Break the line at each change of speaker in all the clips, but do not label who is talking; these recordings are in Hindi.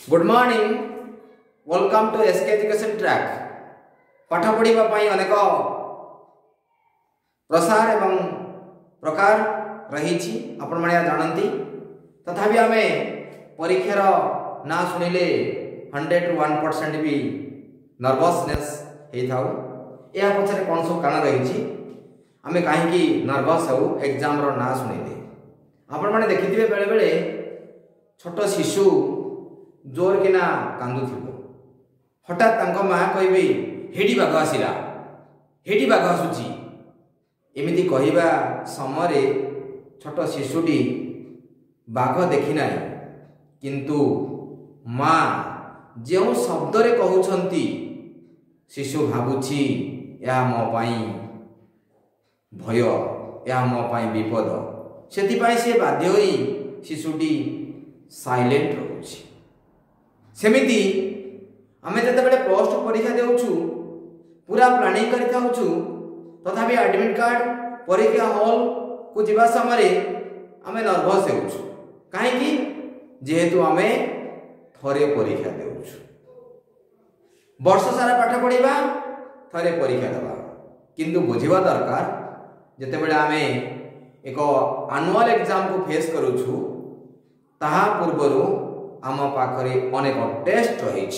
Good morning, welcome to SK education track. पाठ पढ़ा अनेक प्रसार एवं प्रकार रही आपण मैंने जानती। तथापि आम परीक्षार ना शुणिले 100 to 1% भी नर्वसनेस होता या पछरे कौन सब कारण रही आम कहीं नर्वस हो एग्जाम ना शुणिले। आपण मैंने देखिए बेले बेले छोट शिशु जोर किना कांदु हठात माँ कह हेडी बाघ आसला, हेडी बाघ आसुची एमती कहवा समय छोट शिशुटी बाघ देखी ना, किंतु माँ जो शब्द रे कहउछंती शिशु भाबुची या मो पाई भय, या मो पाई विपद, सेतिपाई से बाध्य होई शिशुटी साइलेंट रहुची। सेमिति आमे जतबेले प्लस टू परीक्षा देउछु पूरा प्लानिंग करि थाउछु, तथापि एडमिट कार्ड परीक्षा हॉल को जिबा समय आमे नर्वस हेउछु। काहे कि जेहेतु आमे थरे परीक्षा देउछु, वर्ष सारा पाठ पढ़िबा थरे परीक्षा देबा, किंतु बुझिबा दरकार जतबेले आमे एक एनुअल एग्जाम को फेस करूछु ताहा पूर्वरु आम पाखरे अनेक टेस्ट रही।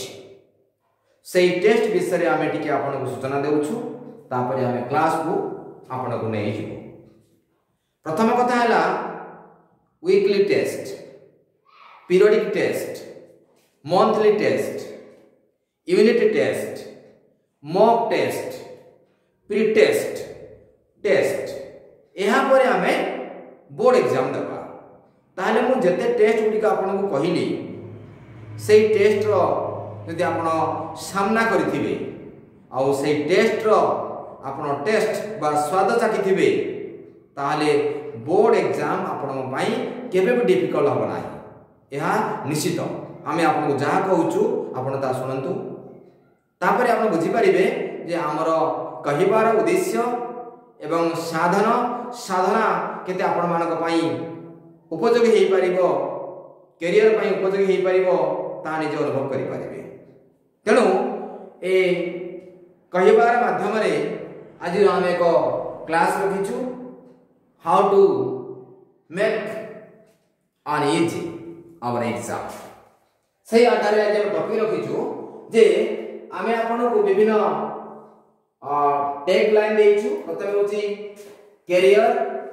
से टेस्ट विषय आम टी आपन को सूचना देउछु, तापरे आम क्लास को आपन को नहीं जीवो। प्रथम कथा है weekly test, periodic test, monthly test, unit test, mock test, pre test, test यहाँ पर आम बोर्ड एग्जाम देवा। ताहले मु जते टेस्ट गुडी का आपन को कहली से टेस्ट रो यदि आपण सामना करिथिबे आउ से टेस्ट रो आपण टेस्ट बा स्वाद चाखिथिबे ताहले बोर्ड एग्जाम आपण पई केबे भी डिफिकल्ट हो नाही। यह निश्चित आमे आपन को जहा कहउछु आपण ता सुनंतु, तापरे आपण बुझी परिबे जे हमर कहिबार उद्देश्य एवं साधना केते आपण मानक पई उपयोगी हो पार, कैरियर पर उपयोगी हो पार, ता निज अनुभव करें। तेणु ए कहबार माध्यम आज आम एक क्लास रखीचु how to make an easy our exam. से आधार में आज टॉपिक रखीचु जे आमे आपन को विभिन्न टैग लाइन देइछु। प्रथम होची career,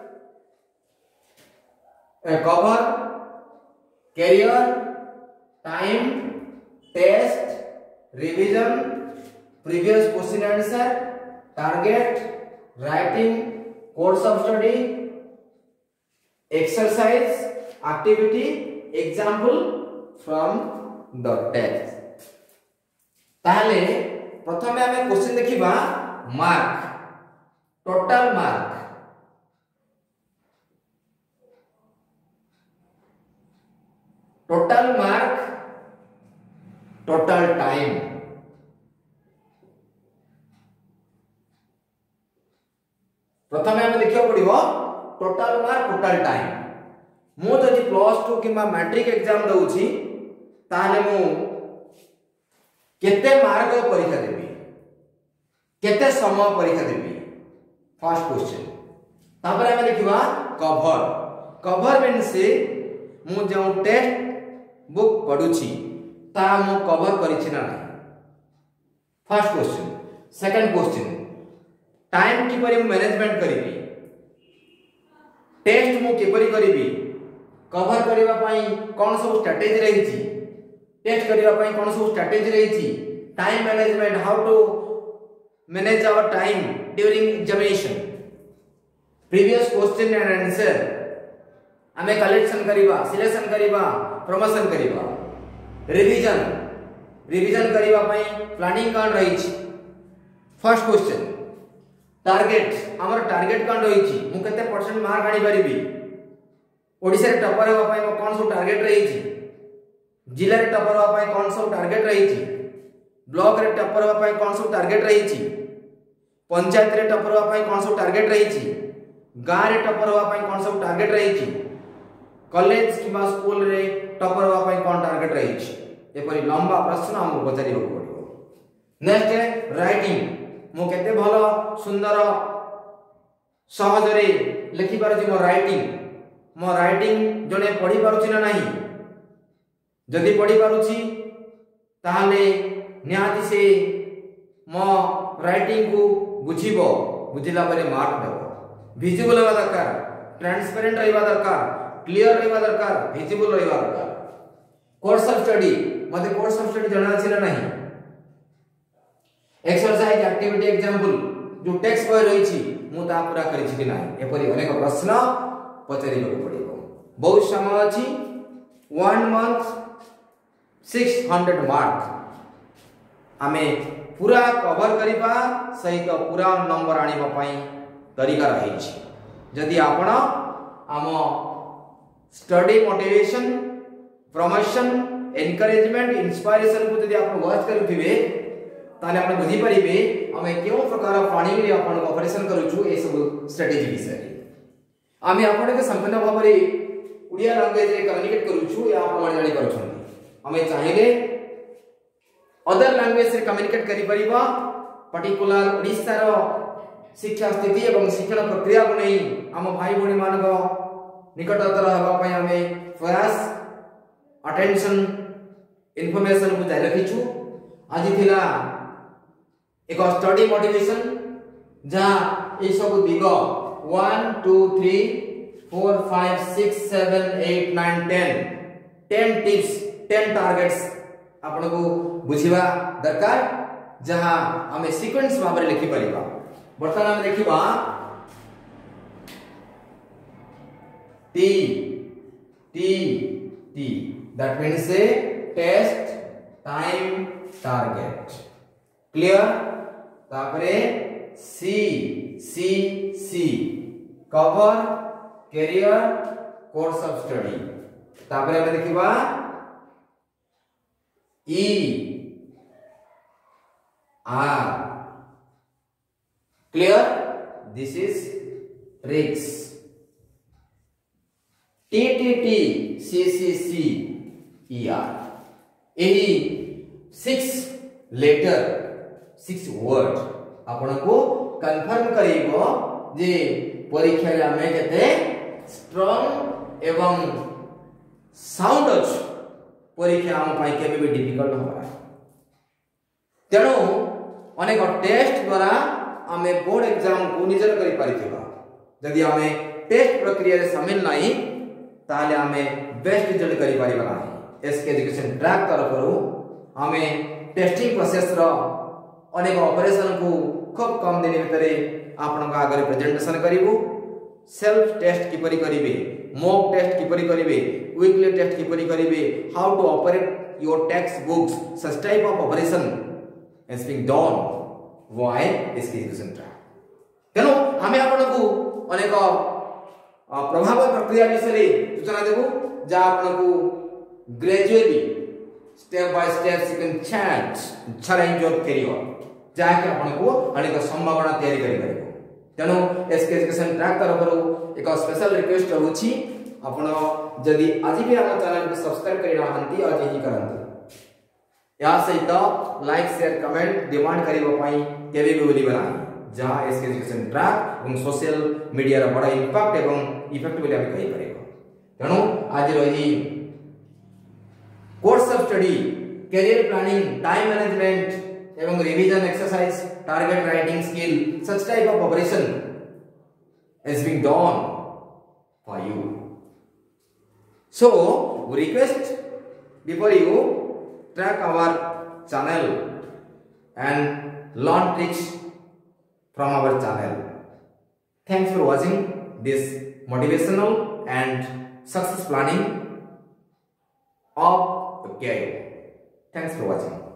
cover, career, time, test, revision, previous question answer, target, writing, course of study, exercise, activity, example from the text. ताहले प्रथमे हमें क्वेश्चन देखिबा mark, total mark, total mark, total time. प्रथम हमें देखियो पड़िबो टोटल मार्क, टोटल टाइम। मु जदि प्लस टू किंबा मैट्रिक एग्जाम दउछि ताहले मु केते मार्क परीक्षा देबी, केते समय परीक्षा देबी, फर्स्ट क्वेश्चन। तापर हमें देखिबा कवर, कवर मींस मु जो टेस्ट बुक पढुछि ता मु कवर करिछि ना नहीं, first question. Second question, time की परि मैनेजमेंट करिबी, टेस्ट मु के परि करिबी, कवर करिबा पई कोन सब स्ट्रेटजी रहिछि, टेस्ट करिबा पई कोन सब स्ट्रेटजी रहिछि, time management, how to manage our time during examination, previous question and answer आमे कलेक्शन करिबा, सिलेक्शन करिबा, प्रमोशन करिबा, रिवीजन, रिवीजन करिबा पई प्लानिंग कान रही छी। फर्स्ट क्वेश्चन, टारगेट, हमर टारगेट कान रही छी, मु केते परसेंट मार्क आनी परिबी, ओडिसा रे टॉपर होबा पई मो कोन सब टारगेट रही छी, जिला रे टॉपर होबा पई कोन सब टारगेट रही छी, ब्लॉक रे टॉपर होबा पई कोन सब टारगेट रही छी, पंचायत रे टॉपर होबा पई कोन सब टारगेट रही छी, गां रे टॉपर होबा पई कोन सब टारगेट रही छी, कॉलेज किबा स्कूल रे टॉपर होबा पई कोन टारगेट रही छी। एपरी लंबा प्रश्न हमको पचारिबो पड़िबो। नेक्स्ट है राइटिंग। मो केते भलो सुंदर सहज रे लिखि पारुछि मो राइटिंग जने पढ़ी पारुछि ना नहीं। जदि पढ़ी पारुछि ताहाले निहाती से मो राइटिंग को बुझिबो, बुझिला परे मार्क देबो। विजिबल होबा दरकार, ट्रांसपेरेंट रहबा दरकार, क्लियर रहबा दरकार, विजिबल रहबा दरकार। कोर्स ऑफ स्टडी मते कोर्स ऑफ स्टडी जाना छिला नहीं। एक्सरसाइज एक्टिविटी एग्जांपल जो टेक्स्ट बय रही छी मु ता पूरा करि छी कि नाही एपरि अनेक प्रश्न पचारिबो पड़िबो। बहुत समय अछि 1 मंथ 600 मार्क हमें पूरा कवर करिबा सहित पूरा नंबर आनिबा पई तरीका रही छी। जदि आपण आम study motivation promotion encouragement inspiration को जदि आप वॉच करूथिबे ताले आपण बुझी परिबे हमें केउ प्रकार प्लानिंग रे आपण ऑपरेशन करूछु ए सब स्ट्रेटजी विषय आमे आपण के संपूर्ण भाव रे उड़िया लैंग्वेज रे कम्युनिकेट करूछु या आपण जानि पारुछन। हमें चाहिए अदर लैंग्वेज से कम्युनिकेट करि परिबा पर्टिकुलर ओडिसा रो शिक्षा स्थिति एवं शिक्षण प्रक्रिया को नहीं आम भाई भणी मानक निकटतर हेबा पई हमें प्रयास अटेंशन इन्फॉर्मेशन को जारी रखिछु। आज थिला एक स्टडी मोटिवेशन जहां ए सब दिग 1 2 3 4 5 6 7 8 9 10 टिप्स 10 टारगेट्स आपण को बुझिबा दरकार जहां हमें सीक्वेंस भाव रे लिखि परिबा। वर्तमान हम देखिबा T T T that means a test time target clear. तापरे C C C cover career course of study. तापरे हम देखिबा E R clear this is tricks. T T T C C C E R यही 6 लेटर 6 वर्ड आपण को कंफर्म करेबो जे परीक्षा रे हमें केते स्ट्रांग एवं साउंड अछि परीक्षा हम पाई केबे भी डिफिकल्ट होबा। तेणु अनेक टेस्ट द्वारा हमें बोर्ड एग्जाम को निजर करि परिथिबा। यदि हमें टेस्ट प्रक्रिया रे शामिल नाही ताले हमें बेस्ट रिजल्ट करि परिबा नाही। एसके एजुकेशन ट्रैक तरफरु हमें टेस्टिंग प्रोसेस रो अनेक ऑपरेशन को खूब कम दिन भितरे आपण का आगे प्रेजेंटेशन करिवु। सेल्फ टेस्ट किपरि करिवे, मॉक टेस्ट किपरि करिवे, वीकली टेस्ट किपरि करिवे, how to operate your text books, such type of operation is being done why SK education track. तेनो हमें आपण को अनेक प्रभाव प्रक्रिया विषय सूचना देबो जा आपण को gradually step by step you can change your career जाके आपण को अनेक संभावना तैयारी करि परिबो। तेणु एसके एजुकेशन ट्रैक तरफरु एक स्पेशल रिक्वेस्ट रहउछि आपण जदि आज भी हम चैनल को सब्सक्राइब करिना हंती आज ही करंतु। या सहित लाइक शेयर कमेंट डिमांड करिबो पई केबे भी बोली बना जहां एसके एजुकेशन ट्रैक एवं सोशल मीडिया रा बड़ा इंपैक्ट एवं इफेक्ट बोली हम कहि परिबो। तेणु आज रही course of study career planning time management एवं revision exercise target writing skill such type of operation is being done for you. So we request before you track our channel and learn tricks from our channel. Thanks for watching this motivational and success planning of the career. Thanks for watching.